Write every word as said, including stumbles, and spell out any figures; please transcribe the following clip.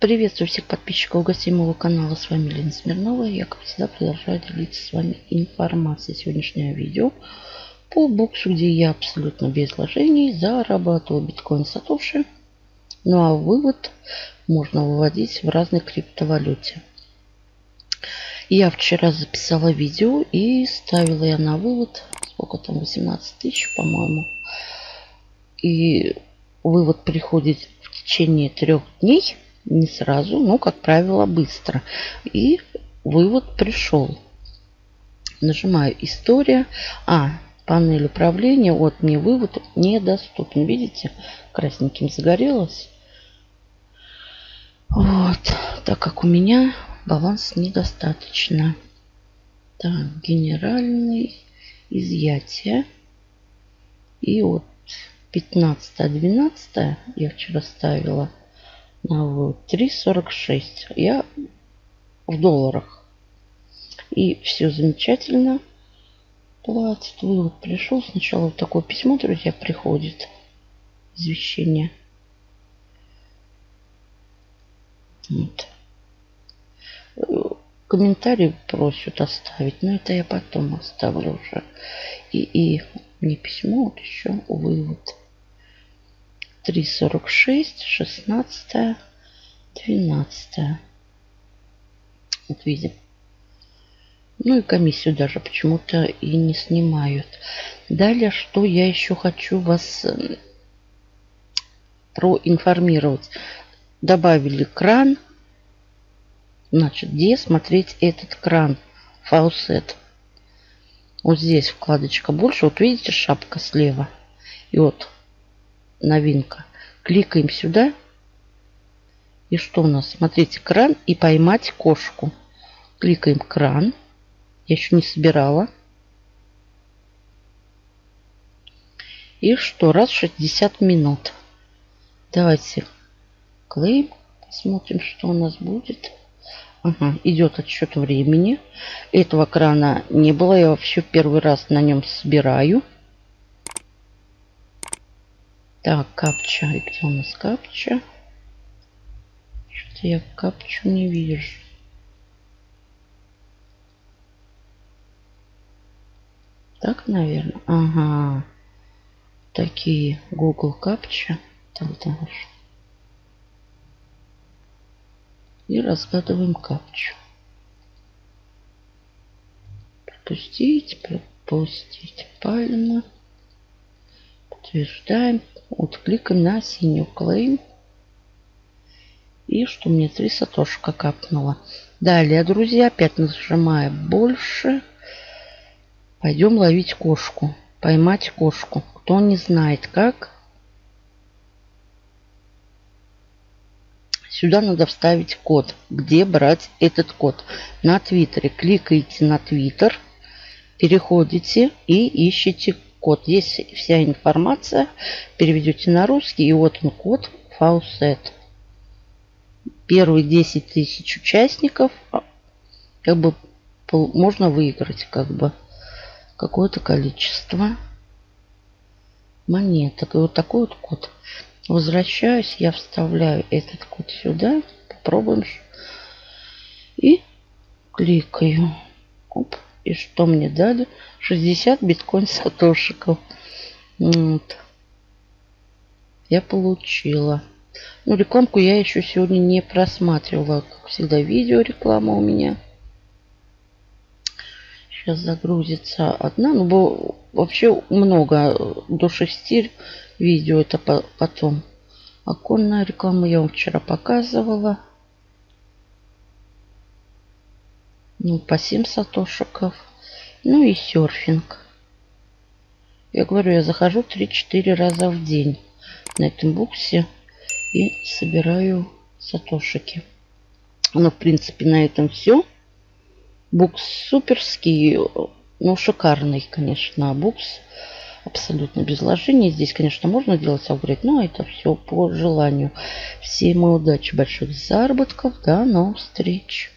Приветствую всех подписчиков и гостей моего канала. С вами Лена Смирнова. Я, как всегда, продолжаю делиться с вами информацией. Сегодняшнее видео по боксу, где я абсолютно без вложений зарабатываю биткоин сатоши. Ну а вывод можно выводить в разной криптовалюте. Я вчера записала видео и ставила я на вывод, сколько там, восемнадцать тысяч, по-моему. И вывод приходит в течение трех дней. Не сразу, но, как правило, быстро. И вывод пришел. Нажимаю «История». А, панель управления. Вот мне вывод недоступен. Видите, красненьким загорелось. Вот. Так как у меня баланс недостаточно. Так, генеральный изъятие. И вот пятнадцатое двенадцатое я вчера ставила на три сорок шесть. Я в долларах. И все замечательно. Платит. Вывод пришел. Сначала вот такое письмо, друзья, приходит. Извещение. Вот. Комментарий просят оставить. Но это я потом оставлю уже. И, и не письмо, вот еще вывод. три сорок шесть, шестнадцатое, двенадцатое. Вот видим. Ну и комиссию даже почему-то и не снимают. Далее, что я еще хочу вас проинформировать. Добавили кран. Значит, где смотреть этот кран? Фаусет. Вот здесь вкладочка больше. Вот видите, шапка слева. И вот новинка. Кликаем сюда. И что у нас? Смотрите, кран и поймать кошку. Кликаем кран. Я еще не собирала. И что? Раз в шестьдесят минут. Давайте клеим. Смотрим, что у нас будет. Ага, идет отсчет времени. Этого крана не было. Я вообще первый раз на нем собираю. Так, капча. И где у нас капча? Что-то я капчу не вижу. Так, наверное. Ага. Такие Google капча. Так, дальше. И разгадываем капчу. Пропустить, пропустить. Правильно. Подтверждаем. Вот кликаем на синюю клейм. И что мне три сатошка капнуло. Далее, друзья, опять нажимаем больше. Пойдем ловить кошку. Поймать кошку. Кто не знает как. Сюда надо вставить код. Где брать этот код? На Твиттере. Кликаете на Твиттер. Переходите и ищите код. Есть вся информация. Переведете на русский. И вот он код Фаусет. Первые десять тысяч участников. Как бы можно выиграть как бы какое-то количество монеток. И вот такой вот код. Возвращаюсь. Я вставляю этот код сюда. Попробуем. И кликаю. Оп. И что мне дали? шестьдесят биткоин сатошиков. Вот. Я получила. Ну, рекламку я еще сегодня не просматривала. Как всегда, видео реклама у меня. Сейчас загрузится одна. Ну, вообще много. До шести видео это потом. Оконная реклама я вам вчера показывала. Ну, по семь сатошиков. Ну и серфинг. Я говорю, я захожу три-четыре раза в день на этом буксе и собираю сатошики. Ну, в принципе, на этом все. Букс суперский. Ну, шикарный, конечно, букс. Абсолютно без вложений. Здесь, конечно, можно делать апгрейд, но это все по желанию. Всем удачи, больших заработков. До новых встреч.